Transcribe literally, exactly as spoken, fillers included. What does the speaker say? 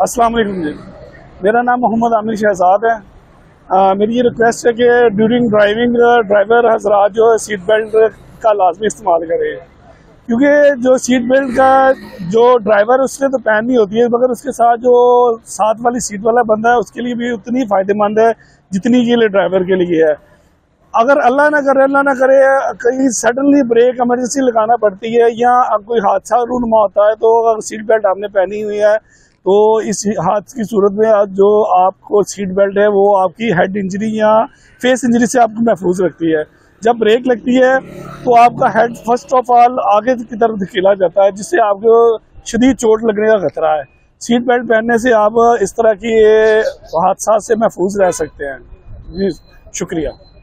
अस्सलाम वालेकुम जी, मेरा नाम मोहम्मद आमिर शहजाद है। आ, मेरी ये रिक्वेस्ट है कि ड्यूरिंग ड्राइविंग ड्राइवर हजरात जो है सीट बेल्ट का लाजमी इस्तेमाल करें, क्योंकि जो सीट बेल्ट का जो ड्राइवर उसने तो पहननी होती है, मगर उसके साथ जो साथ वाली सीट वाला बंदा है उसके लिए भी उतनी फ़ायदेमंद है जितनी के लिए ड्राइवर के लिए है। अगर अल्लाह ना करे अल्लाह ना करे कहीं सडनली ब्रेक इमरजेंसी लगाना पड़ती है या कोई हादसा रूनुमा होता है, तो अगर सीट बेल्ट आपने पहनी हुई है तो इस हादसे की सूरत में जो आपको सीट बेल्ट है वो आपकी हेड इंजरी या फेस इंजरी से आपको महफूज रखती है। जब ब्रेक लगती है तो आपका हेड फर्स्ट ऑफ ऑल आगे की तरफ धकेला जाता है, जिससे आपको शदीद चोट लगने का खतरा है। सीट बेल्ट पहनने से आप इस तरह की हादसा से महफूज रह सकते हैं। जी शुक्रिया।